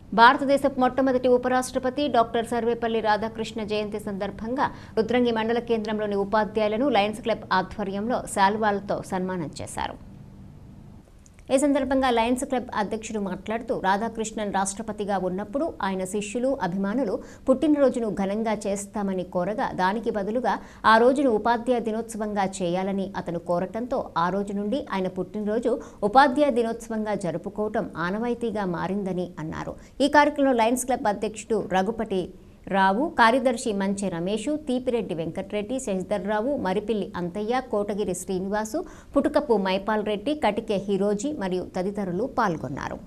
భారతదేశపు మొట్టమొదటి ఉపరాష్ట్రపతి డాక్టర్ సర్వేపల్లి రాధాకృష్ణ జయంతి సందర్భంగా రుద్రంగి మండల కేంద్రంలోని ఉపాధ్యాయులను లయన్స్ క్లబ్ ఆధ్వర్యంలో శాల్వాలతో సన్మానం చేశారు. ఈ సందర్భంగా లయన్స్ క్లబ్ అధ్యక్షుడు మాట్లాడుతూ రాధాకృష్ణన్ రాష్ట్రపతిగా ఉన్నప్పుడు ఆయన శిష్యులు అభిమానులు పుట్టినరోజును ఘనంగా చేస్తామని కోరగా దానికి బదులుగా ఆ రోజును ఉపాధ్యాయ దినోత్సవంగా చేయాలని అతను కోరటంతో ఆ రోజు నుండి ఆయన పుట్టినరోజు ఉపాధ్యాయ దినోత్సవంగా జరుపుకోవటం ఆనవాయితీగా మారిందని అన్నారు. ఈ కార్యక్రమంలో లయన్స్ క్లబ్ అధ్యక్షుడు రఘుపతి రావు, కార్యదర్శి మంచె రమేష్, తీపిరెడ్డి వెంకటరెడ్డి, శశిధర్రావు, మరిపిల్లి అంతయ్య, కోటగిరి శ్రీనివాసు, పుటుకపు మైపాల్ రెడ్డి, కటికే హిరోజీ మరియు తదితరులు పాల్గొన్నారు.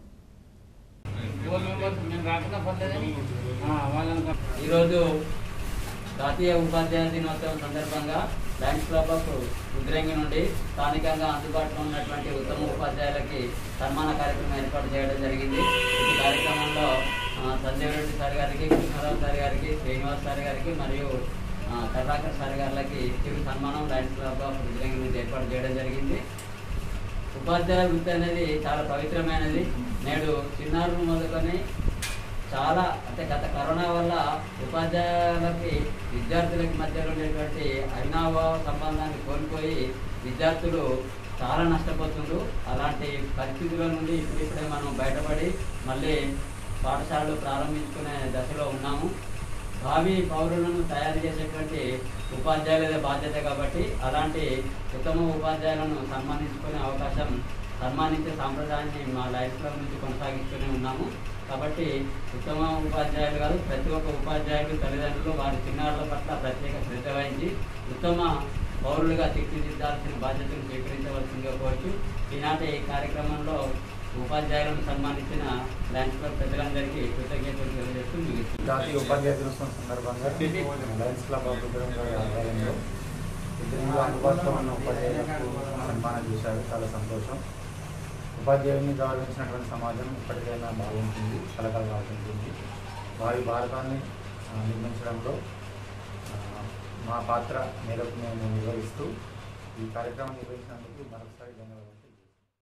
ఈరోజు జాతీయ ఉపాధ్యాయ దినోత్సవం సందర్భంగా లయన్స్ క్లబ్ ఆఫ్ రుద్రంగి నుండి స్థానికంగా అందుబాటులో ఉన్నటువంటి ఉత్తమ ఉపాధ్యాయులకి సన్మాన కార్యక్రమం ఏర్పాటు చేయడం జరిగింది. ఈ కార్యక్రమంలో సంజయ్ రెడ్డి సార్ గారికి, కృష్ణారావు సార్ గారికి, శ్రీనివాస్ సార్ గారికి మరియు కర్ణాకర్ సార్ గారికి చిరు సన్మానం లయన్స్ క్లబ్ ఆఫ్ రుద్రంగి నుండి ఏర్పాటు చేయడం జరిగింది. ఉపాధ్యాయ వృత్తి అనేది చాలా పవిత్రమైనది. నేడు చిన్నారులు మొదలుకొని చాలా అంటే గత కరోనా వల్ల ఉపాధ్యాయులకి విద్యార్థులకి మధ్యలో ఉండేటువంటి అవినాభావ సంబంధాన్ని కోల్పోయి విద్యార్థులు చాలా నష్టపోతుండ్రు. అలాంటి పరిస్థితుల నుండి ఇప్పుడిప్పుడే మనం బయటపడి మళ్ళీ పాఠశాలలు ప్రారంభించుకునే దశలో ఉన్నాము. భావి పౌరులను తయారు చేసేటువంటి ఉపాధ్యాయులదే బాధ్యత కాబట్టి అలాంటి ఉత్తమ ఉపాధ్యాయులను సన్మానించే సాంప్రదాయాన్ని మా లయన్స్ క్లబ్ నుంచి కొనసాగిస్తూనే ఉన్నాము. కాబట్టి ఉత్తమ ఉపాధ్యాయులు కాదు, ప్రతి ఒక్క ఉపాధ్యాయులు తల్లిదండ్రులు వారి చిన్నారుల పట్ల ప్రత్యేక శ్రద్ధ వహించి ఉత్తమ పౌరులుగా తీర్చిదిద్దాల్సిన బాధ్యతను స్వీకరించవలసిందిగా కోరుచు ఈనాటి ఈ కార్యక్రమంలో ఉపాధ్యాయులను సన్మానించిన లయన్స్ క్లబ్ ప్రజలందరికీ కృతజ్ఞతలు తెలియజేస్తూ ముగిస్తుంది. జాతీయ ఉపాధ్యాయ దినోత్సవం సందర్భంగా లయన్స్ క్లబ్ ఆధ్వర్యంలో అందుబాటులో ఉన్న ఉపాధ్యాయులకు సన్మానం చేశారు. చాలా సంతోషం. ఉపాధ్యాయుల్ని గౌరవించినటువంటి సమాజం ఇప్పటికైనా బాగుంటుంది, కలకలగా ఉంటుంది. వారి భారతాన్ని నిర్మించడంలో మా పాత్ర మేరకు మేము నిర్వహిస్తూ ఈ కార్యక్రమం నిర్వహించినందుకు మరొకసారి ధన్యవాదాలు.